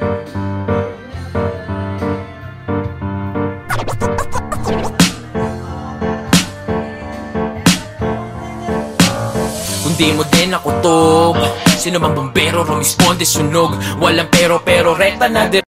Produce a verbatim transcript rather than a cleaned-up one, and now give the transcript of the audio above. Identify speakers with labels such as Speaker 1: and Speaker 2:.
Speaker 1: Kung di mo din ako tob, sino mang bombero rumisponde sunog. Walang pero pero rekta na